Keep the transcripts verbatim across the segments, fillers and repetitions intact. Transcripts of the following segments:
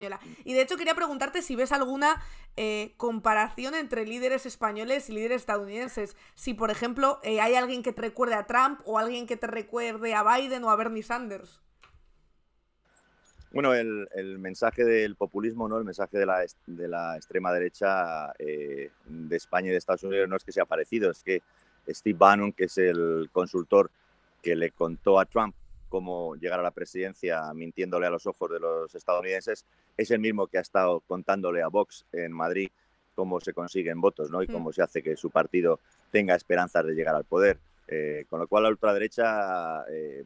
Y de hecho quería preguntarte si ves alguna eh, comparación entre líderes españoles y líderes estadounidenses. Si, por ejemplo, eh, hay alguien que te recuerde a Trump o alguien que te recuerde a Biden o a Bernie Sanders. Bueno, el, el mensaje del populismo, ¿no? El mensaje de la, de la extrema derecha eh, de España y de Estados Unidos no es que sea parecido, es que Steve Bannon, que es el consultor que le contó a Trump cómo llegar a la presidencia mintiéndole a los ojos de los estadounidenses, es el mismo que ha estado contándole a Vox en Madrid cómo se consiguen votos, ¿no? Y cómo se hace que su partido tenga esperanzas de llegar al poder. Eh, con lo cual la ultraderecha, eh,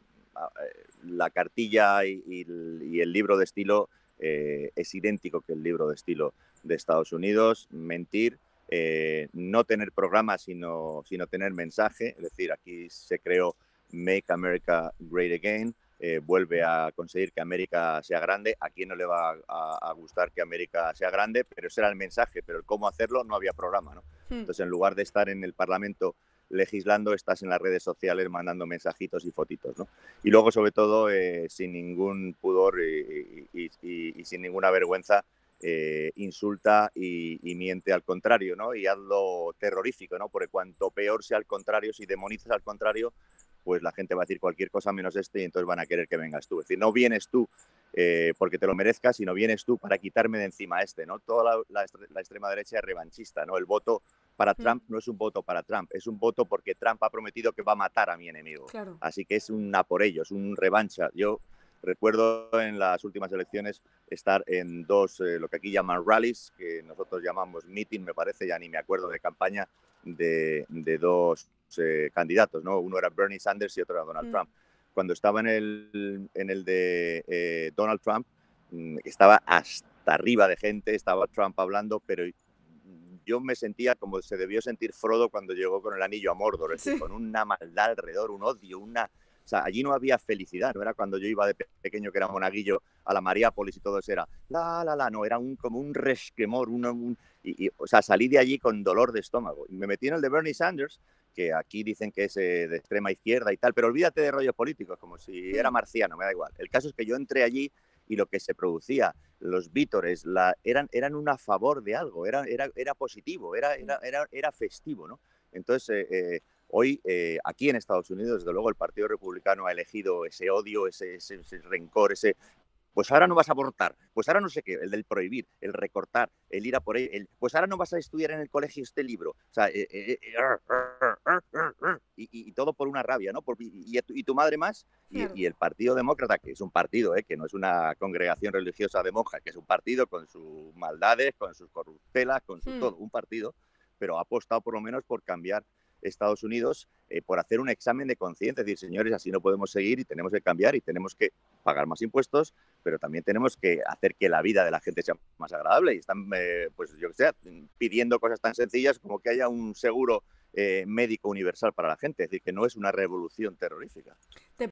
la cartilla y, y, y el libro de estilo eh, es idéntico que el libro de estilo de Estados Unidos, mentir, eh, no tener programa sino, sino tener mensaje, es decir, aquí se creó Make America Great Again, eh, vuelve a conseguir que América sea grande. ¿A quién no le va a, a gustar que América sea grande? Pero ese era el mensaje, pero el cómo hacerlo no había programa, ¿no? Entonces, en lugar de estar en el Parlamento legislando, estás en las redes sociales mandando mensajitos y fotitos, ¿no? Y luego, sobre todo, eh, sin ningún pudor y, y, y, y sin ninguna vergüenza, eh, insulta y, y miente al contrario, ¿no? Y hazlo terrorífico, ¿no? Porque cuanto peor sea al contrario, si demonizas al contrario, pues la gente va a decir cualquier cosa menos este y entonces van a querer que vengas tú. Es decir, no vienes tú eh, porque te lo merezcas, sino vienes tú para quitarme de encima este, ¿no? Toda la, la, la extrema derecha es revanchista, ¿no? El voto para Trump no es un voto para Trump, es un voto porque Trump ha prometido que va a matar a mi enemigo. Claro. Así que es una por ello, es un revancha. Yo recuerdo en las últimas elecciones estar en dos, eh, lo que aquí llaman rallies, que nosotros llamamos meeting, me parece, ya ni me acuerdo, de campaña de, de dos eh, candidatos, ¿no? Uno era Bernie Sanders y otro era Donald mm. Trump. Cuando estaba en el, en el de eh, Donald Trump, estaba hasta arriba de gente, estaba Trump hablando, pero yo me sentía como se debió sentir Frodo cuando llegó con el anillo a Mordor, es decir, sí. con una maldad alrededor, un odio, una... O sea, allí no había felicidad, no era cuando yo iba de pequeño que era monaguillo a la Mariápolis y todo eso era la, la, la, no, era un, como un resquemor, un, un, y, y, o sea, salí de allí con dolor de estómago. Y me metí en el de Bernie Sanders, que aquí dicen que es eh, de extrema izquierda y tal, pero olvídate de rollos políticos, como si era marciano, me da igual. El caso es que yo entré allí y lo que se producía, los vítores, la, eran, eran un a favor de algo, era, era, era positivo, era, era, era, era festivo, ¿no? Entonces, eh, eh, hoy, eh, aquí en Estados Unidos, desde luego, el Partido Republicano ha elegido ese odio, ese, ese, ese rencor, ese... Pues ahora no vas a abortar, pues ahora no sé qué, el del prohibir, el recortar, el ir a por él, el, pues ahora no vas a estudiar en el colegio este libro, o sea, eh, eh, eh, y, y todo por una rabia, ¿no? Por, y, y, y tu madre más, y, claro. y el Partido Demócrata, que es un partido, ¿eh? que no es una congregación religiosa de monjas, que es un partido con sus maldades, con sus corruptelas, con su hmm. todo, un partido, pero ha apostado por lo menos por cambiar Estados Unidos, eh, por hacer un examen de conciencia, es decir, señores, así no podemos seguir y tenemos que cambiar y tenemos que pagar más impuestos, pero también tenemos que hacer que la vida de la gente sea más agradable y están, eh, pues yo que sé, pidiendo cosas tan sencillas como que haya un seguro eh, médico universal para la gente, es decir, que no es una revolución terrorífica. Te,